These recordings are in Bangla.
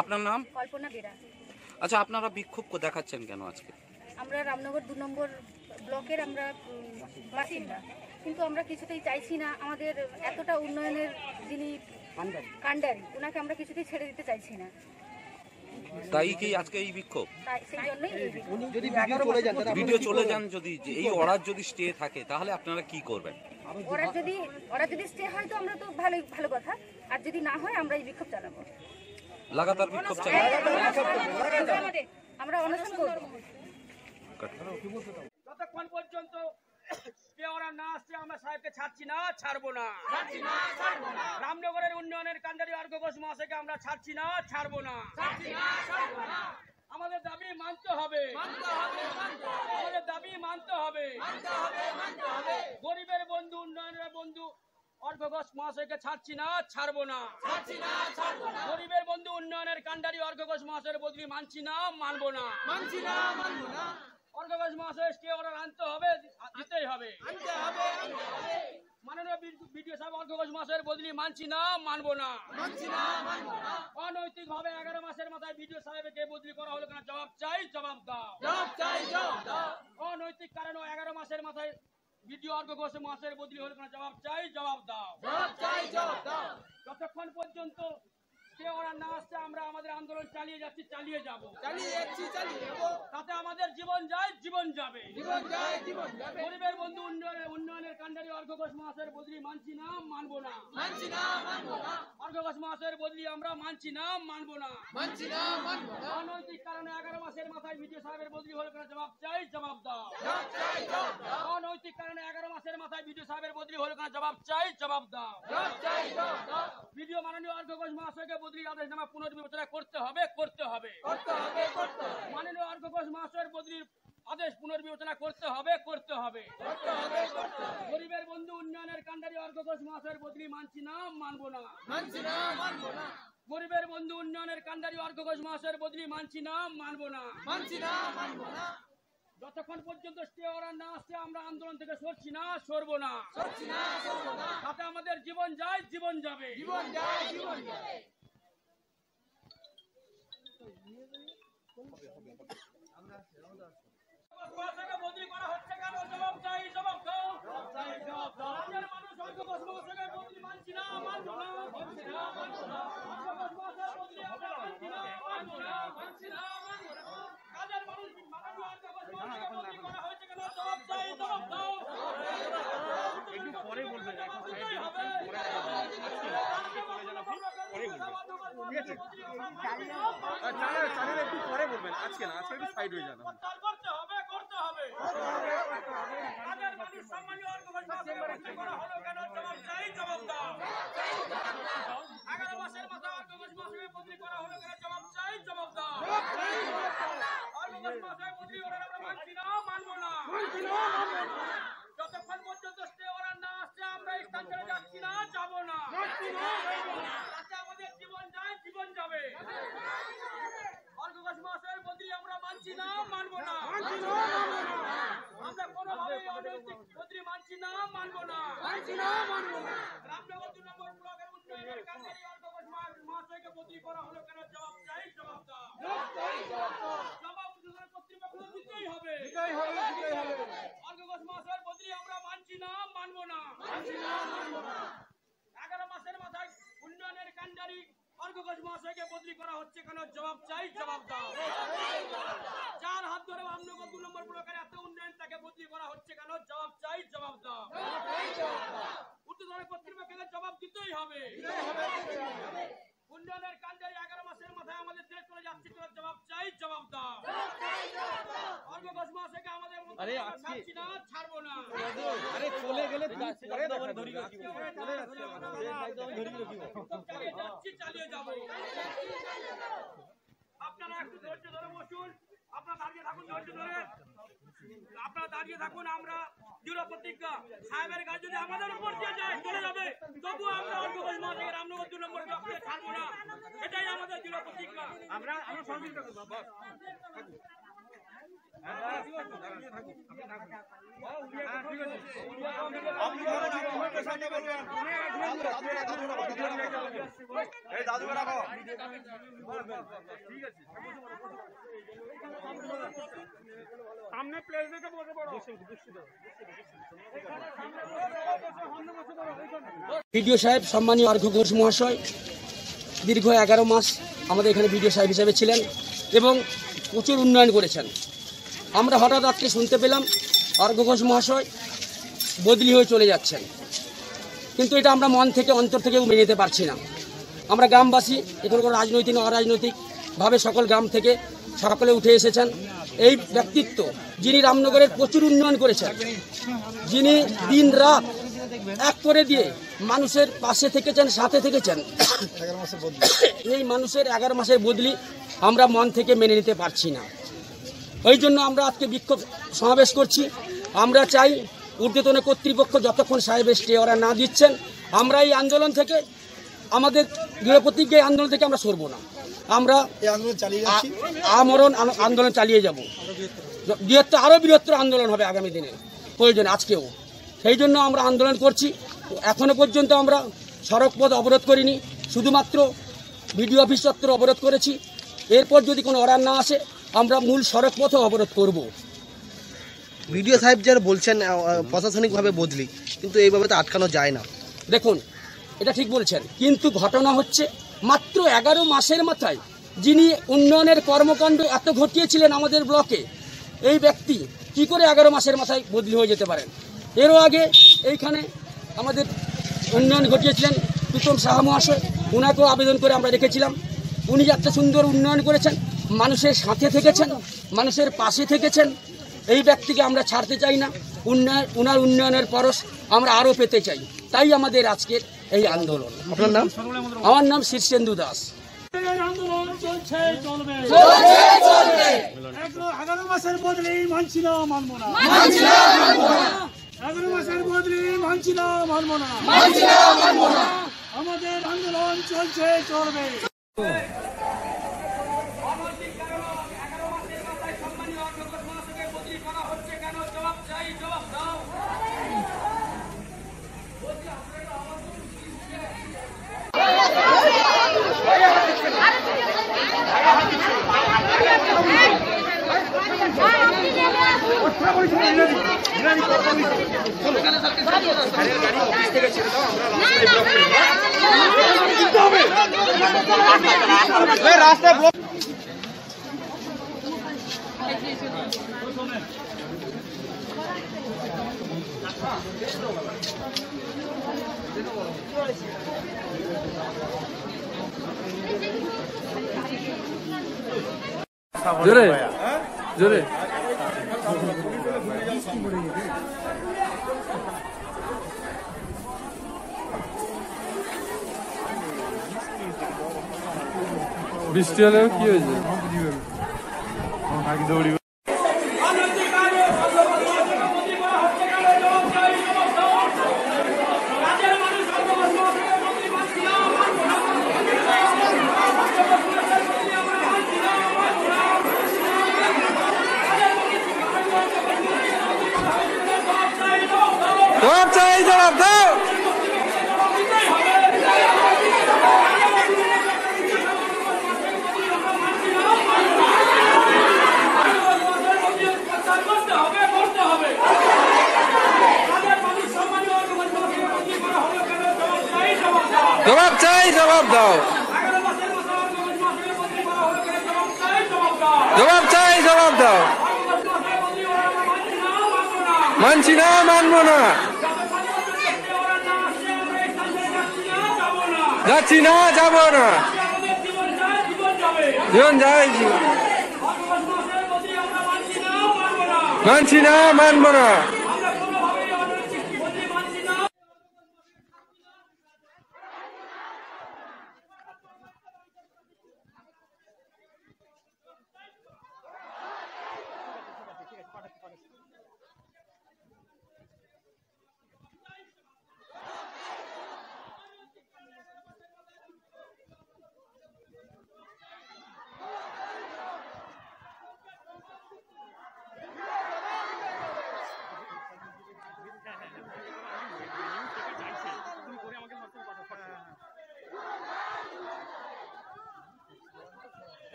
আপনার নাম? কল্পনা বেরা। আচ্ছা, আপনারা বিক্ষোভ দেখাচ্ছেন কেন আজকে? আমরা রামনগর 2 নম্বর ব্লকের আমরা বাসিন্দা, কিন্তু আমরা কিছুতেই চাইছি না আমাদের এতটা উন্নয়নের যিনি কাণ্ডারি ওনাকে আমরা কিছুতেই ছেড়ে দিতে চাইছি না। তাই কি আজকে এই বিক্ষোভ? তাই সেই জন্যই এই বিক্ষোভ। যদি ভিডিও চলে যান, যদি এই অর্ডার যদি স্টে থাকে তাহলে আপনারা কি করবেন? ওরা যদি স্টে হয় তো আমরা তো ভালো কথা, আর যদি না হয় আমরা এই বিক্ষোভ চালাবো, লাগাতার বিক্ষোভ চালাবেন? আমরা অনশন করব যতক্ষণ পর্যন্ত ওরা না আসছে আমরা সাহেবকে ছাড়ছি না, ছাড়বো না। রামনগরের উন্নয়নের কাণ্ডারি অর্ঘ্য ঘোষ মহাশয়কে আমরা ছাড়ছি না, ছাড়বো না। আমাদের দাবি মানতে হবে, আমাদের দাবি মানতে হবে। গরিবের বন্ধু, উন্নয়নের বন্ধু অর্ঘ্য ঘোষ মহাশয়কে ছাড়ছি না, ছাড়বো না। গরিবের বন্ধু উন্নয়নের কাণ্ডারি অর্ঘ্য ঘোষ মহাশয়ের বদলি মানছি না, মানবো না। অর্ঘ্য ঘোষ মহাশয় স্টে অর্ডার আনতে হবে, দিতেই হবে। মাননীয় বিডিও সাহেব অর্ঘ্য ঘোষ মহাশয়ের বদলি মানছি না, মানবো না। অনৈতিক ভাবে 11 মাসের মাথায় বিডিও সাহেবকে বদলি করা হলো কেন? জবাব চাই, জবাব দাও। অনৈতিক কারণে 11 মাসের মাথায় বিডিও অর্ঘ্য ঘোষ মহাশয়ের বদলি হলো কেন? জবাব চাই, জবাব দাও। যতক্ষণ পর্যন্ত ওরা না আসছে আমরা আমাদের আন্দোলন চালিয়ে যাচ্ছি, চালিয়ে যাব। তাতে আমাদের জীবন যায়, জীবন যাবে। গরিবের বন্ধু উন্নয়নের কাণ্ডারি অর্ঘ্য ঘোষ মহাশয়ের বদলি মানছি না, মানবো না। অর্ঘ্য ঘোষ মহাশয়ের বদলি আমরা মানছি না, মানবো না। অনৈতিক কারণে 11 মাসের মাথায় বিডিও সাহেবের বদলি হলো কেন? জবাব চাই, জবাব দাও। অনৈতিক কারণে 11 মাসের মাথায় বিডিও সাহেবের বদলি হলো কেন? জবাব চাই, জবাব দাও। বিডিও মাননীয় অর্ঘ্য ঘোষ মহাশয়কে বদলির আদেশনামা পুনর্বিবেচনা করতে হবে, করতে হবে। মাননীয় অর্ঘ্য ঘোষ মহাশয়ের বদলির আদেশ পুনর্বিবেচনা করতে হবে, করতে হবে। গরিবের বন্ধু উন্নয়নের কাণ্ডারি অর্ঘ্য ঘোষ মহাশয়ের বদলি মানছি না, মানবো না। গরিবের বন্ধু উন্নয়নের কাণ্ডারি অর্ঘ্য ঘোষ মহাশয়ের বদলি মানছি না, মানবো না। যতক্ষণ পর্যন্ত স্টে অর্ডার না আসছে আমরা আন্দোলন থেকে সরছি না, সরবো না। তাতে আমাদের জীবন যায়, জীবন যাবে। বদলি করা হচ্ছে কেন? জবাব চাই, জবাব দাও। রাজ্যের মানুষ অর্ঘ্য ঘোষ মহাশয়কে বদলি মানছি না, মানবো না। অর্ঘ্য ঘোষ মহাশয়ের বদলি আমরা মানছি না, মানবো না। কাজের মানুষ মাননীয় অর্ঘ্য ঘোষ মহাশয়কে বদলি করা হয়েছে কেন? জবাব চাই, জবাব দাও। একটু পরে বলবেন, একটু পরে বলবেন, আজকে না, আজকে একটু সাইড হয়ে যান। করতে হবে, করতে হবে। কাজের মানুষ সম্মানীয় অর্ঘ্য ঘোষ মহাশয়কে বদলি করা হলো কেন? জবাব চাই, জবাব দাও। 11 মাসের মাথায় অর্ঘ্য ঘোষ মহাশয়কে বদলি করা হলো কেন? জবাব চাই, জবাব দাও। অর্ঘ্য ঘোষ মহাশয় বদলি অর্ডার আমরা মানছি না, মানবো না। যতক্ষণ পর্যন্ত স্টে অর্ডার না আসছে আমরা স্থান ছেড়ে যাচ্ছি না, যাবো না। তাতে আমাদের জীবন যায়, জীবন যাবে। অর্ঘ্য ঘোষ মহাশয়ের বদলি আমরা মানছি না, মানবো না। আমরা কোনোভাবেই অনৈতিক বদলি মানছি না, মানবো না। রামনগর 2 নম্বর ব্লকের উন্নয়নের কাণ্ডারি অর্ঘ্য ঘোষ মহাশয়কে বদলি করা হলো কেন? জবাব চাই, জবাব দাও। জবাব কর্তৃপক্ষ দিতেই হবে। অর্ঘ্য ঘোষ মহাশয়ের বদলি আমরা মানছি না, মানবো না। 11 মাসের মাথায় উন্নয়নের কাণ্ডারি অর্ঘ্য ঘোষ মহাশয়কে বদলি করা হচ্ছে কেন? জবাব চাই, জবাব দাও। যার হাত ধরে রামনগর 2 নম্বর ব্লকের এত উন্নয়ন তাকে বদলি করা হচ্ছে কেন? জবাব চাই, জবাব দাও। উচ্চতর কর্তৃপক্ষকে জবাব দিতেই হবে। উন্নয়নের কাণ্ডারি 11 মাসের মাথায় আমাদের দেশ চলে যাচ্ছে কেন? জবাব চাই, জবাব দাও। অর্ঘ্য ঘোষ মহাশয়কে আমাদের ছাড়ছি না, ছাড়বো না। চলে গেলে চালিয়ে যাচ্ছি, চালিয়ে যাবো। আপনারা একটু ধৈর্য ধরে বসুন, আপনারা দাঁড়িয়ে থাকুন, ধৈর্য ধরে আপনারা দাঁড়িয়ে থাকুন। আমরা দৃঢ় প্রতিজ্ঞা, সাহেবের কাজ যদি আমাদের উপর দিয়ে যায় চলে যাবে, তবু আমরা অর্ঘ্য ঘোষ মহাশয়কে রামনগর 2 নম্বর ব্লকে ছাড়বো না। এটাই আমাদের দৃঢ় প্রতিজ্ঞা। আমরা সহযোগিতা করবো। সামনে প্লেস দেখে বসে পড়ো। বিডিও সাহেব সম্মানীয় অর্ঘ্য ঘোষ মহাশয় দীর্ঘ 11 মাস আমাদের এখানে বিডিও সাহেব হিসেবে ছিলেন এবং প্রচুর উন্নয়ন করেছেন। আমরা হঠাৎ আজকে শুনতে পেলাম অর্ঘ্য ঘোষ মহাশয় বদলি হয়ে চলে যাচ্ছেন, কিন্তু এটা আমরা মন থেকে অন্তর থেকেও মেনে নিতে পারছি না। আমরা গ্রামবাসী, এখানে কোনো রাজনৈতিক অরাজনৈতিকভাবে সকল গ্রাম থেকে সকলে উঠে এসেছেন। এই ব্যক্তিত্ব যিনি রামনগরের প্রচুর উন্নয়ন করেছেন, যিনি দিন রাত এক করে দিয়ে মানুষের পাশে থেকেছেন, সাথে থেকেছেন, এই মানুষের 11 মাসের বদলি আমরা মন থেকে মেনে নিতে পারছি না। ওই জন্য আমরা আজকে বিক্ষোভ সমাবেশ করছি। আমরা চাই ঊর্ধ্বতন কর্তৃপক্ষ যতক্ষণ সাহেবের স্টে অর্ডার না দিচ্ছেন, আমরা এই আন্দোলন থেকে, আমাদের গৃহপ্রতিজ্ঞা আন্দোলন থেকে আমরা সরব না। আমরা আমরণ আন্দোলন চালিয়ে যাব। আরও বৃহত্তর আন্দোলন হবে আগামী দিনে প্রয়োজন, আজকেও। সেই জন্য আমরা আন্দোলন করছি। এখনো পর্যন্ত আমরা সড়কপথ অবরোধ করিনি, শুধুমাত্র বিডিও অফিস চত্বর অবরোধ করেছি। এরপর যদি কোনো অর্ডার না আসে আমরা মূল সড়কপথে অবরোধ করব। বিডিও সাহেব যারা বলছেন প্রশাসনিকভাবে বদলি, কিন্তু এইভাবে তো আটকানো যায় না। দেখুন, এটা ঠিক বলছেন, কিন্তু ঘটনা হচ্ছে মাত্র 11 মাসের মাথায় যিনি উন্নয়নের কর্মকাণ্ড এত ঘটিয়েছিলেন আমাদের ব্লকে, এই ব্যক্তি কি করে 11 মাসের মাথায় বদলি হয়ে যেতে পারেন? এরও আগে এইখানে আমাদের উন্নয়ন ঘটিয়েছিলেন প্রীতম সাহা মহাশয়, ওনাকেও আবেদন করে আমরা রেখেছিলাম। উনি একটা সুন্দর উন্নয়ন করেছেন, মানুষের সাথে থেকেছেন, মানুষের পাশে থেকেছেন। এই ব্যক্তিকে আমরা ছাড়তে চাই না। ওনার উন্নয়নের পরশ আমরা আরও পেতে চাই। তাই আমাদের আজকের এই আন্দোলন। আপনার নাম? আমার নাম শীর্ষেন্দু দাস। আন্দোলন চলছে, চলবে। 11 মাসের বদলি মানছি না, মানবো না। 11 মাসের বদলি মানছি না, মানবো না। আমাদের আন্দোলন চলছে, চলবে। রাস্তায় ব্লক জোরে জোরে বৃষ্টি হলেও কি হয়েছে? দৌড়ি জবাব চাই, জবাব দাও। জবাব চাই, জবাব দাও। জবাব চাই, জবাব দাও। মানছি না, মানবো না। যাচ্ছি না, যাবো না। জীবন যায়, জীবন মানছি না, মানবো না।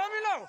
মিলাও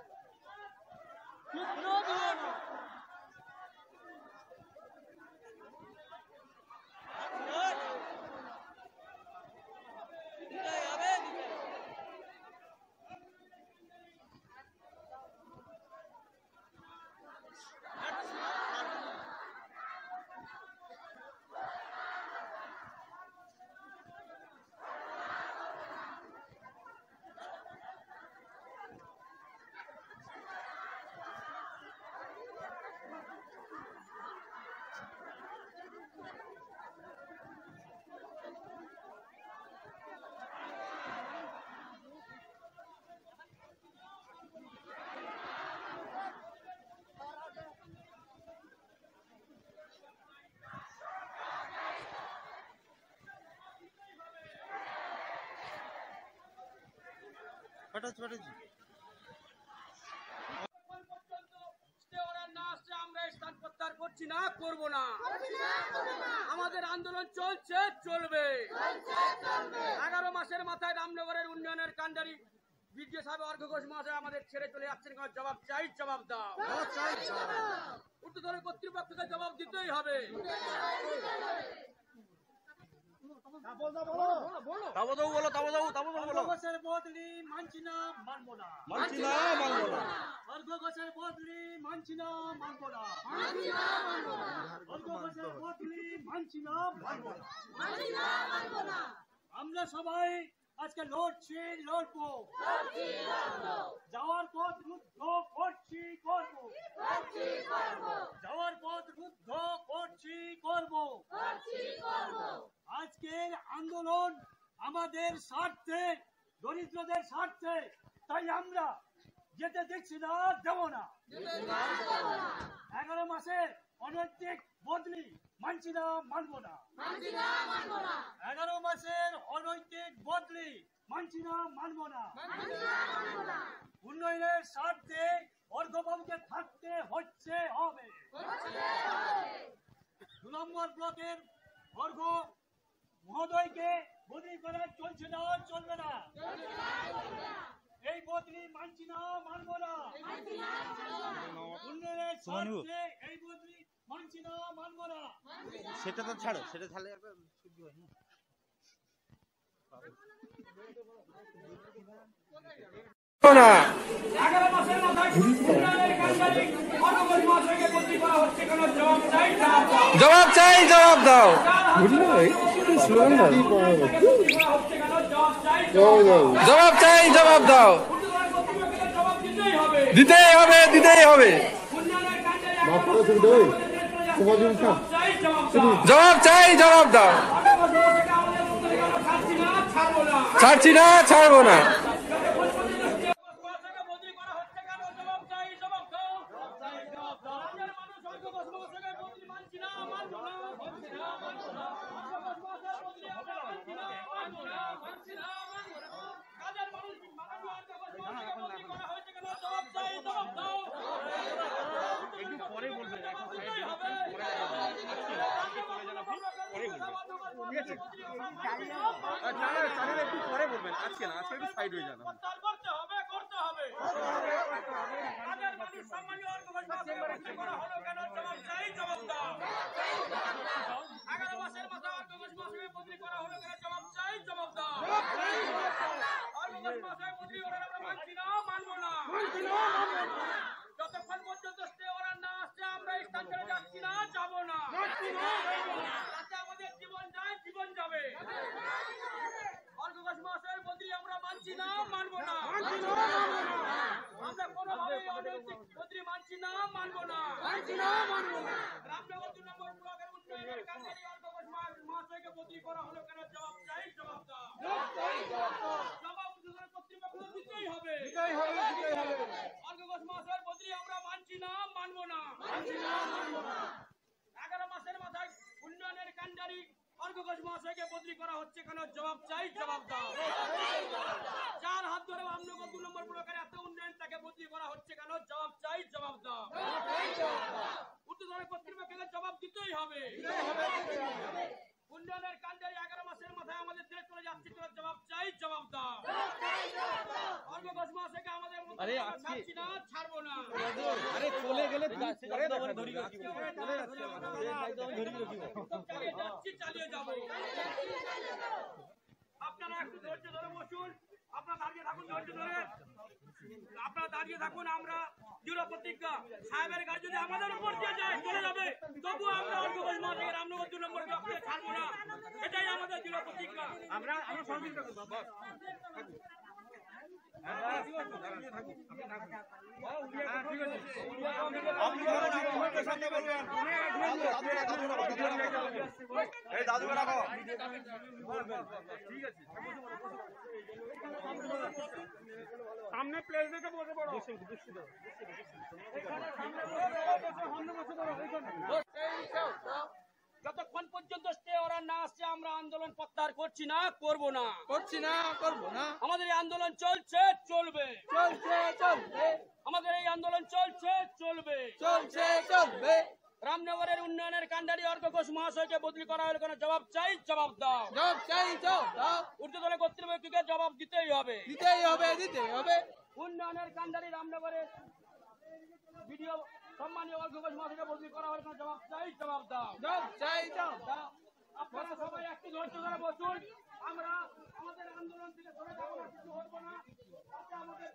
করছি না, করব না, আমাদের আন্দোলন চলছে, চলবে। 11 মাসের মাথায় রামনগরের উন্নয়নের কাণ্ডারি বিডিও সাহেব অর্ঘ্য ঘোষ মহাশয় আমাদের ছেড়ে চলে যাচ্ছেন। জবাব চাই, জবাব দাও। ঊর্ধ্বতন কর্তৃপক্ষকে জবাব দিতেই হবে। ঘোষের বদলি মানছি না, মানব না, অর্ঘ্য ঘোষের বদলি মানছি না, মানব না, অর্ঘ্য ঘোষের বদলি মানছি না, মানব না। আমরা সবাই আজকে লড়ছি, লড়বো, যাওয়ার পথ রুদ্ধ করছি, করবো, যাওয়ার পথ রুদ্ধ করছি, করবো। আজকের আন্দোলন আমাদের স্বার্থে, দরিদ্রদের স্বার্থে, তাই আমরা যেতে দিচ্ছি না, দেব না। 11 মাসের অনৈতিক বদলি মানছি না, মানব না, 11 মাসের অনৈতিক বদলি মানছি না, মানব না। উন্নয়নের স্বার্থে অর্ঘ্যবাবুকে থাকতে হচ্ছে, হবে। 2 নম্বর ব্লকের অর্ঘ্য মহোদয়কে বদলি করা চলছে না, চলবে না। এই বদলি মানছি না, মানব না। উন্নয়নের স্বার্থে এই বদলি মানছি না, মানব না। সেটা তো ছাড়ো, সেটা ছাড়লে না 11 মাসের মাথায় উন্নয়নের কাণ্ডারি অর্ঘ্য ঘোষ মহাশয়কে বদলি করা হচ্ছে কেন? জবাব চাই, জবাব দাও। জবাব চাই, জবাব দাও। জবাব চাই, জবাব দাও। দিতেই হবে, দিতেই হবে। জবাব চাই, জবাব দাও। ছাড়ছি না, ছাড়বো না। একটু পরে বলবেন, আজকে না, আজকে একটু সাইড হয়ে যান। করতে হবে, করতে হবে। কাজের মানুষ সম্মানীয় অর্ঘ্য ঘোষ মহাশয়কে বদলি করা হলো কেন? জবাব চাই, জবাব দাও। 11 মাসের মাথায় অর্ঘ্য ঘোষ মহাশয়কে বদলি করা হলো কেন? জবাব চাই, জবাব দাও। অর্ঘ্য ঘোষ মহাশয় বদলি করা আমরা মানছি না, মানব না। যতক্ষণ পর্যন্ত স্টে অর্ডার না আসছে আমরা এই স্থান ছেড়ে যাচ্ছি না, যাবো না। তাতে আমাদের জীবন যায়, জীবন যাবে। অর্ঘ্য ঘোষ মহাশয়ের বদলি আমরা মানছি না, মানব না। আমরা কোনোভাবেই অনৈতিক বদলি মানছি না, মানব না। রামনগর 2 নম্বর ব্লকের উন্নয়নের কাণ্ডারি অর্ঘ্য ঘোষ মহাশয়কে বদলি করা হলো কেন? জবাব চাই, জবাব দাও। জবাব কর্তৃপক্ষ দিতেই হবে। অর্ঘ্য ঘোষ মহাশয়ের বদলি আমরা মানছি না, মানব না। 11 মাসের মাথায় উন্নয়নের কাণ্ডারি অর্ঘ্য ঘোষ মহাশয়কে বদলি করা হচ্ছে কেন? জবাব চাই, জবাব দাও। 4 হাত ধরে রামনগর 2 নম্বর ব্লকের এত উন্নয়ন, তাকে বদলি করা হচ্ছে কেন? জবাব চাই, জবাব দাও। ঊর্ধ্বতন কর্তৃপক্ষকে জবাব দিতেই হবে। উন্নয়নের কাণ্ডারি 11 মাসের মাথায় আমাদের ছেড়ে চলে যাচ্ছে, জবাব চাই, জবাব দাও। অর্ঘ্য ঘোষ মহাশয়কে আমাদের আরে আজকে ছাড়ছি না, ছাড়বো না। আরে চলে গেলে তুমি পরে দেখা চালিয়ে যাচ্ছি, চালিয়ে যাবো। আপনারা একটু ধৈর্য ধরে বসুন, আপনারা দাঁড়িয়ে থাকুন, ধৈর্য ধরে আপনারা দাঁড়িয়ে থাকুন। আমরা দৃঢ় প্রতিজ্ঞা, সাহেবের গাড়ি যদি আমাদের উপর দিয়ে যায় চলে যাবে, তবুও আমরা অর্ঘঘোষ মহাশয়কে রামনগর 2 নম্বর ব্লক থেকে ছাড়বো না। এটাই আমাদের দৃঢ় প্রতিজ্ঞা। আমরা সহযোগিতা করবো বস। সামনে প্লেস দেখে বসে পড়ো। যতক্ষণ পর্যন্ত স্টে অর্ডার না আসছে আমরা আন্দোলন প্রত্যাহার করছি না, করবো না। করবো না। আমাদের এই আন্দোলন চলছে, চলবে। আমাদের এই আন্দোলন চলছে, চলবে। রামনগরের উন্নয়নের কাণ্ডারি অর্ঘঘোষ মহাশয়কে বদলি করা হলে কোনো জবাব চাই, জবাব দাও। ঊর্ধ্বতন কর্তৃপক্ষকে জবাব দিতেই হবে। উন্নয়নের কাণ্ডারি রামনগরের ভিডিও সম্মানীয় অর্ঘঘোষ মহাশয়কে বদলি করা হলে কোনো জবাব চাই, জবাব দাও। দাও। আপনারা সবাই একটু ধৈর্য ধরে বসুন। আমরা আমাদের আন্দোলন থেকে সরে যাবো না, কিছু হবো না। তাতে আমাদের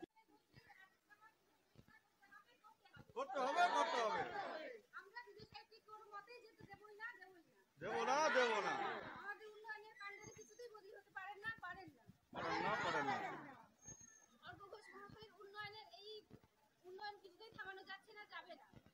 করতে হবে। আমরা যদি ঠিক কোনো মতেই যেতে দেবই না। দেবো না। আমাদের উন্নয়নের কাণ্ডারি কিছুতেই বদলি হতে পারেন না। পারেন না। অর্ঘঘোষ মহাশয়ের উন্নয়নের এই উন্নয়ন কিছুতেই থামানো যাচ্ছে না, যাবে না।